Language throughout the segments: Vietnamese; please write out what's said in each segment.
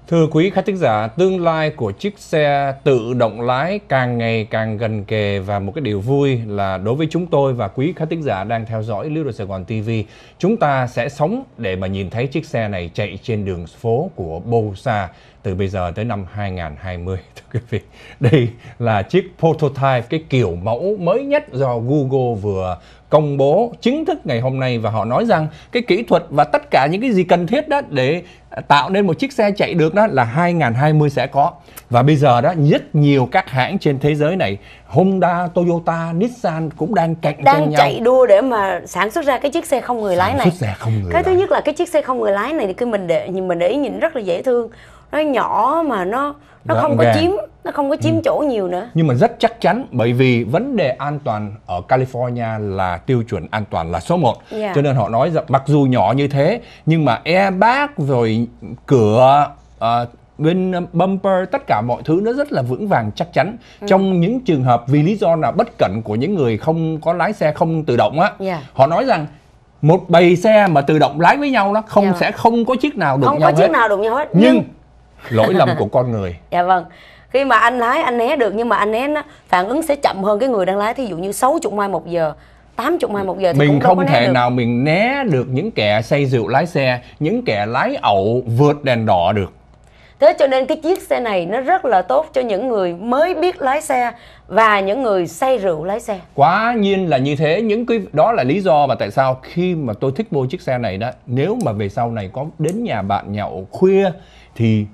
Thưa quý khán thính giả, tương lai của chiếc xe tự động lái càng ngày càng gần kề, và một cái điều vui là đối với chúng tôi và quý khán thính giả đang theo dõi Little Sài Gòn TV, chúng ta sẽ sống để mà nhìn thấy chiếc xe này chạy trên đường phố của Bosa từ bây giờ tới năm 2020. Thưa quý vị, đây là chiếc prototype, cái kiểu mẫu mới nhất do Google vừa công bố chính thức ngày hôm nay, và họ nói rằng cái kỹ thuật và tất cả những cái gì cần thiết đó để tạo nên một chiếc xe chạy được đó là 2020 sẽ có. Và bây giờ đó rất nhiều các hãng trên thế giới này, Honda, Toyota, Nissan cũng đang cạnh tranh nhau, chạy đua để mà sản xuất ra cái chiếc xe không người lái này. Cái thứ nhất là cái chiếc xe không người lái này thì cái mình để ý nhìn rất là dễ thương, nó nhỏ mà nó không có chiếm chỗ nhiều nữa, nhưng mà rất chắc chắn, bởi vì vấn đề an toàn ở California là tiêu chuẩn an toàn là số 1. Cho nên họ nói rằng mặc dù nhỏ như thế nhưng mà airbag rồi cửa, bên bumper, tất cả mọi thứ nó rất là vững vàng chắc chắn. Trong những trường hợp vì lý do là bất cẩn của những người không có lái xe không tự động á, họ nói rằng một bầy xe mà tự động lái với nhau nó sẽ không có chiếc nào đụng nhau hết. Nhưng lỗi lầm của con người. Dạ vâng. Khi mà anh lái anh né được, nhưng mà anh né nó phản ứng sẽ chậm hơn cái người đang lái. Thí dụ như 60 mai một giờ, 80 mai một giờ thì mình cũng không thể nào mình né được những kẻ say rượu lái xe, những kẻ lái ẩu vượt đèn đỏ được. Thế cho nên cái chiếc xe này nó rất là tốt cho những người mới biết lái xe và những người say rượu lái xe. Quá nhiên là như thế. Đó là lý do mà tại sao khi mà tôi thích mua chiếc xe này đó. Nếu mà về sau này có đến nhà bạn nhậu khuya thì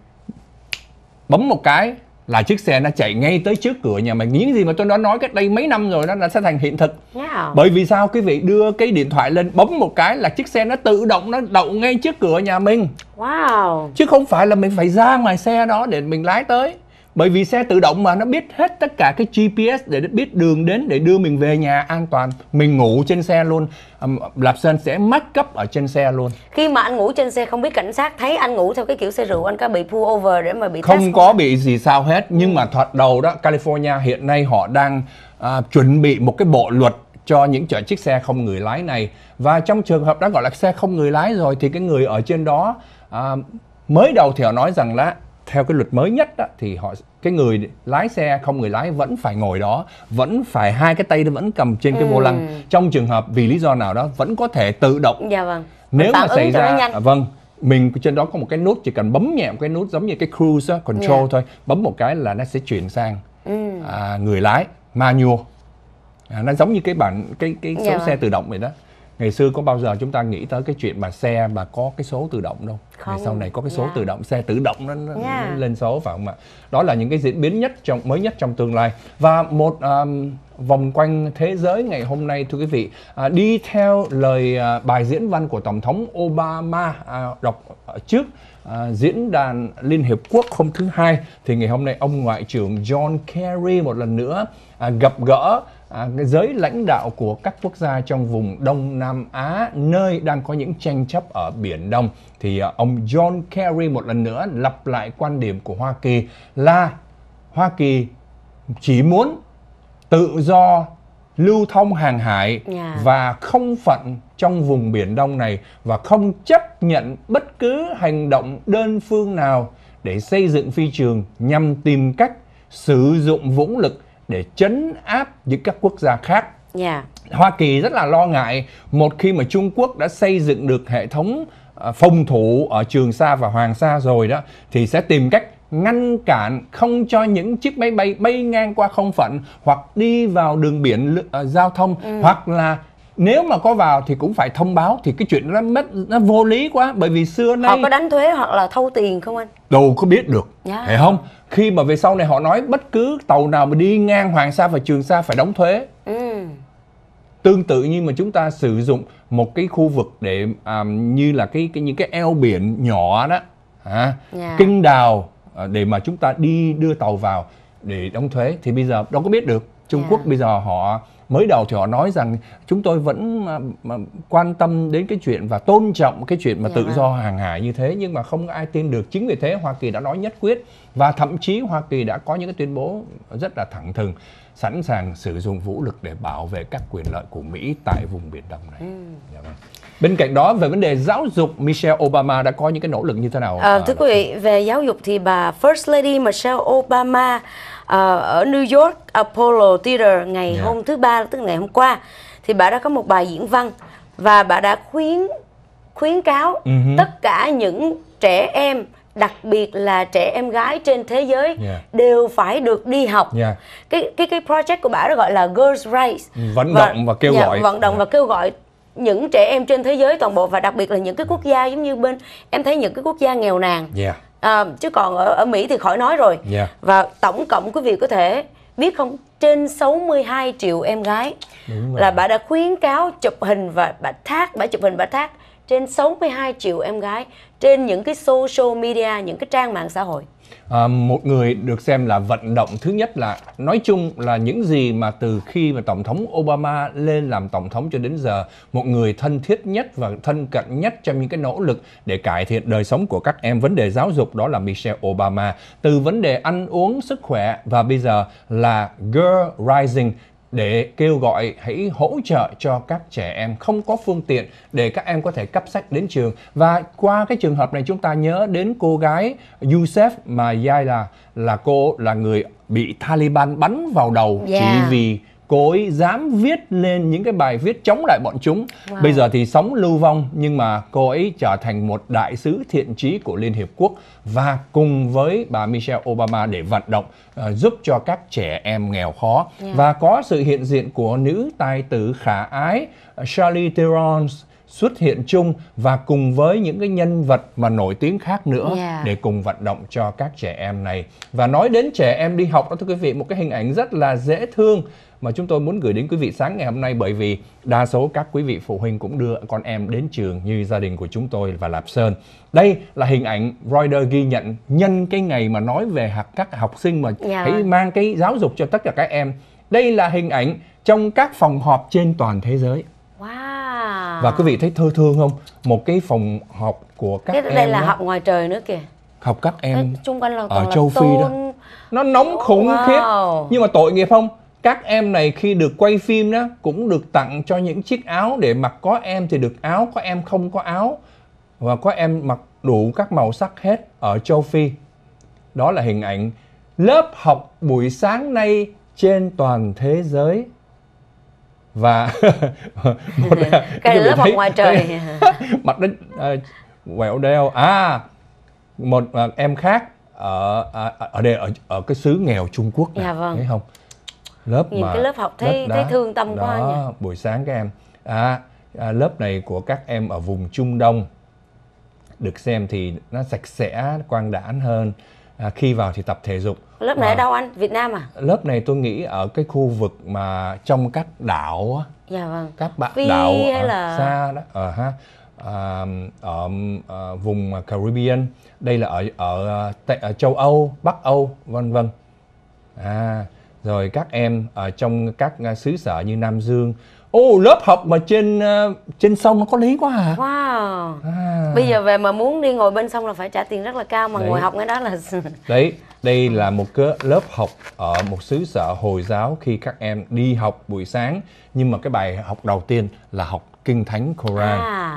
bấm một cái là chiếc xe nó chạy ngay tới trước cửa nhà mình. Những gì mà tôi đã nói cách đây mấy năm rồi đó, nó sẽ thành hiện thực. Bởi vì sao? Quý vị đưa cái điện thoại lên bấm một cái là chiếc xe nó tự động nó đậu ngay trước cửa nhà mình. Chứ không phải là mình phải ra ngoài xe đó để mình lái tới. Bởi vì xe tự động mà nó biết hết tất cả cái GPS để biết đường đến để đưa mình về nhà an toàn. Mình ngủ trên xe luôn. Lạp Sơn sẽ make up ở trên xe luôn. Khi mà anh ngủ trên xe không biết cảnh sát thấy anh ngủ theo cái kiểu xe rượu, anh có bị pull over để mà bị không có bị gì sao hết. Nhưng mà thoạt đầu đó, California hiện nay họ đang chuẩn bị một cái bộ luật cho những chiếc xe không người lái này. Và trong trường hợp đó gọi là xe không người lái rồi thì cái người ở trên đó, mới đầu thì họ nói rằng là theo cái luật mới nhất đó, thì cái người lái xe không người lái vẫn phải ngồi đó, vẫn phải hai cái tay nó vẫn cầm trên cái vô lăng. Trong trường hợp vì lý do nào đó vẫn có thể tự động. Nếu mà xảy ra mình trên đó có một cái nút, chỉ cần bấm nhẹ một cái nút giống như cái cruise control thôi, bấm một cái là nó sẽ chuyển sang người lái manual. Nó giống như cái số xe tự động vậy đó. Ngày xưa có bao giờ chúng ta nghĩ tới cái chuyện mà xe mà có cái số tự động đâu. Ngày sau này có cái số tự động, xe tự động nó lên số, phải không ạ? Đó là những cái diễn biến mới nhất trong tương lai. Và một vòng quanh thế giới ngày hôm nay, thưa quý vị, đi theo lời bài diễn văn của Tổng thống Obama đọc trước diễn đàn Liên Hiệp Quốc hôm thứ Hai, thì ngày hôm nay ông Ngoại trưởng John Kerry một lần nữa gặp gỡ giới lãnh đạo của các quốc gia trong vùng Đông Nam Á, nơi đang có những tranh chấp ở Biển Đông. Thì ông John Kerry một lần nữa lặp lại quan điểm của Hoa Kỳ là Hoa Kỳ chỉ muốn tự do lưu thông hàng hải và không phận trong vùng Biển Đông này, và không chấp nhận bất cứ hành động đơn phương nào để xây dựng phi trường nhằm tìm cách sử dụng vũ lực để trấn áp những các quốc gia khác. Hoa Kỳ rất là lo ngại một khi mà Trung Quốc đã xây dựng được hệ thống phòng thủ ở Trường Sa và Hoàng Sa rồi đó, thì sẽ tìm cách ngăn cản không cho những chiếc máy bay bay ngang qua không phận hoặc đi vào đường biển giao thông, hoặc là nếu mà có vào thì cũng phải thông báo. Thì cái chuyện nó vô lý quá, bởi vì xưa nay họ có đánh thuế hoặc là thâu tiền không anh? Đâu có biết được, phải không? Khi mà về sau này họ nói bất cứ tàu nào mà đi ngang Hoàng Sa và Trường Sa phải đóng thuế. Tương tự như mà chúng ta sử dụng một cái khu vực để như là những cái eo biển nhỏ đó, kinh đào, để mà chúng ta đi đưa tàu vào để đóng thuế, thì bây giờ đâu có biết được. Trung Quốc bây giờ họ mới đầu thì họ nói rằng chúng tôi vẫn quan tâm đến cái chuyện và tôn trọng cái chuyện mà tự do hàng hải như thế, nhưng mà không ai tin được. Chính vì thế Hoa Kỳ đã nói nhất quyết, và thậm chí Hoa Kỳ đã có những cái tuyên bố rất là thẳng thừng, sẵn sàng sử dụng vũ lực để bảo vệ các quyền lợi của Mỹ tại vùng Biển Đông này. Bên cạnh đó, về vấn đề giáo dục, Michelle Obama đã có những cái nỗ lực như thế nào? Thưa quý vị, về giáo dục thì bà First Lady Michelle Obama ở New York Apollo Theater ngày hôm thứ Ba, tức ngày hôm qua, thì bà đã có một bài diễn văn và bà đã khuyến cáo tất cả những trẻ em, đặc biệt là trẻ em gái trên thế giới đều phải được đi học. Cái project của bà đó gọi là Girls Rights, vận động và kêu gọi, vận động và kêu gọi những trẻ em trên thế giới toàn bộ, và đặc biệt là những cái quốc gia giống như bên em thấy những cái quốc gia nghèo nàn, chứ còn ở Mỹ thì khỏi nói rồi. Và tổng cộng quý vị có thể biết không, trên 62 triệu em gái là bà đã khuyến cáo chụp hình và bà chụp hình và tag trên 62 triệu em gái trên những cái social media, những cái trang mạng xã hội. Một người được xem là vận động thứ nhất là nói chung là những gì mà từ khi mà Tổng thống Obama lên làm Tổng thống cho đến giờ, một người thân thiết nhất và thân cận nhất trong những cái nỗ lực để cải thiện đời sống của các em, vấn đề giáo dục, đó là Michelle Obama. Từ vấn đề ăn uống, sức khỏe, và bây giờ là Girl Rising, để kêu gọi hãy hỗ trợ cho các trẻ em không có phương tiện để các em có thể cắp sách đến trường. Và qua cái trường hợp này chúng ta nhớ đến cô gái Youssef mà Yahya, là cô là người bị Taliban bắn vào đầu chỉ vì cô ấy dám viết lên những cái bài viết chống lại bọn chúng. Bây giờ thì sống lưu vong, nhưng mà cô ấy trở thành một đại sứ thiện chí của Liên Hiệp Quốc, và cùng với bà Michelle Obama để vận động giúp cho các trẻ em nghèo khó. Và có sự hiện diện của nữ tài tử khả ái Charlize Theron xuất hiện chung, và cùng với những cái nhân vật mà nổi tiếng khác nữa để cùng vận động cho các trẻ em này. Và nói đến trẻ em đi học đó, thưa quý vị, một cái hình ảnh rất là dễ thương mà chúng tôi muốn gửi đến quý vị sáng ngày hôm nay, bởi vì đa số các quý vị phụ huynh cũng đưa con em đến trường như gia đình của chúng tôi và Lạp Sơn. Đây là hình ảnh Reuters ghi nhận nhân cái ngày mà nói về các học sinh mà hãy mang cái giáo dục cho tất cả các em. Đây là hình ảnh trong các phòng họp trên toàn thế giới. Và quý vị thấy thơ thương không? Một cái phòng họp của các em. Đây là học ngoài trời nữa kìa. Học các em ở châu Phi đó. Nó nóng khủng khiếp. Nhưng mà tội nghiệp không? Các em này khi được quay phim đó cũng được tặng cho những chiếc áo để mặc. Có em thì được áo, có em không có áo. Và có em mặc đủ các màu sắc hết ở châu Phi. Đó là hình ảnh lớp học buổi sáng nay trên toàn thế giới. Và cái lớp học ngoài trời mặt đất quẹo đeo. Một em khác ở đây ở cái xứ nghèo Trung Quốc này, thấy không? Lớp nhìn mà cái lớp học thấy thương tâm quá nhỉ. Buổi sáng các em lớp này của các em ở vùng Trung Đông, được xem thì nó sạch sẽ, quang đãng hơn. Khi vào thì tập thể dục. Lớp này ở đâu anh? Việt Nam à? Lớp này tôi nghĩ ở cái khu vực mà trong các đảo, các bạn đảo hay là xa đó, ở vùng Caribbean. Đây là ở châu Âu, Bắc Âu, vân vân. Rồi các em ở trong các xứ sở như Nam Dương. Lớp học mà trên sông nó có lý quá à. Bây giờ về mà muốn đi ngồi bên sông là phải trả tiền rất là cao, mà ngồi học cái đó là đây là một cái lớp học ở một xứ sở Hồi giáo khi các em đi học buổi sáng, nhưng mà cái bài học đầu tiên là học Kinh Thánh Koran.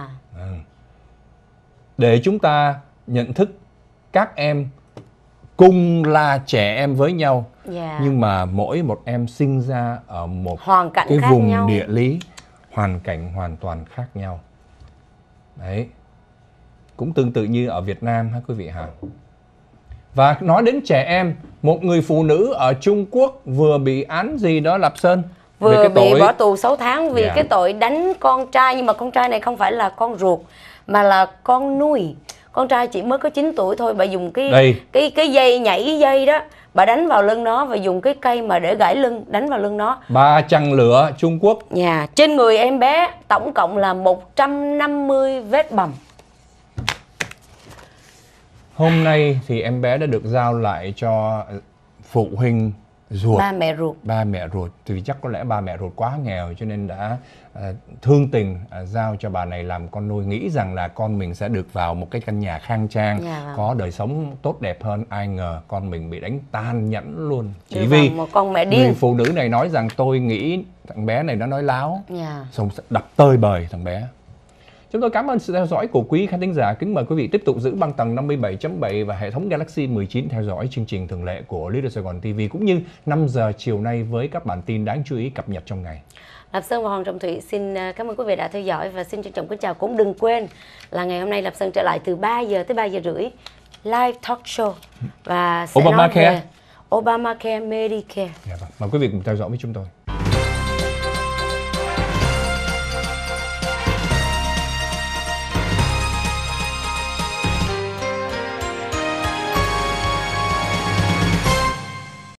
Để chúng ta nhận thức các em cùng là trẻ em với nhau, nhưng mà mỗi một em sinh ra ở một cái vùng địa lý, hoàn cảnh hoàn toàn khác nhau. Đấy, cũng tương tự như ở Việt Nam ha quý vị hả? Và nói đến trẻ em, một người phụ nữ ở Trung Quốc vừa bị án gì đó Lạp Sơn? Vừa bị bỏ tù 6 tháng vì cái tội đánh con trai, nhưng mà con trai này không phải là con ruột mà là con nuôi. Con trai chỉ mới có 9 tuổi thôi, bà dùng cái dây nhảy dây đó, bà đánh vào lưng nó và dùng cái cây mà để gãy lưng đánh vào lưng nó. 3 chăng lửa Trung Quốc. Trên người em bé tổng cộng là 150 vết bầm. Hôm nay thì em bé đã được giao lại cho phụ huynh ruột, ba mẹ ruột thì chắc có lẽ ba mẹ ruột quá nghèo cho nên đã thương tình giao cho bà này làm con nuôi, nghĩ rằng là con mình sẽ được vào một cái căn nhà khang trang, có đời sống tốt đẹp hơn. Ai ngờ con mình bị đánh tàn nhẫn luôn, chỉ vì một con mẹ điên. Người phụ nữ này nói rằng tôi nghĩ thằng bé này nó nói láo, xong sẽ đập tơi bời thằng bé. Chúng tôi cảm ơn sự theo dõi của quý khán thính giả. Kính mời quý vị tiếp tục giữ băng tần 57.7 và hệ thống Galaxy 19 theo dõi chương trình thường lệ của Little Sài Gòn TV, cũng như 5 giờ chiều nay với các bản tin đáng chú ý cập nhật trong ngày. Lập Sơn và Hoàng Trọng Thủy xin cảm ơn quý vị đã theo dõi và xin trân trọng kính chào. Cũng đừng quên là ngày hôm nay Lập Sơn trở lại từ 3 giờ tới 3 giờ rưỡi live talk show và sẽ nói về Obamacare, Medicare. Mời quý vị cùng theo dõi với chúng tôi.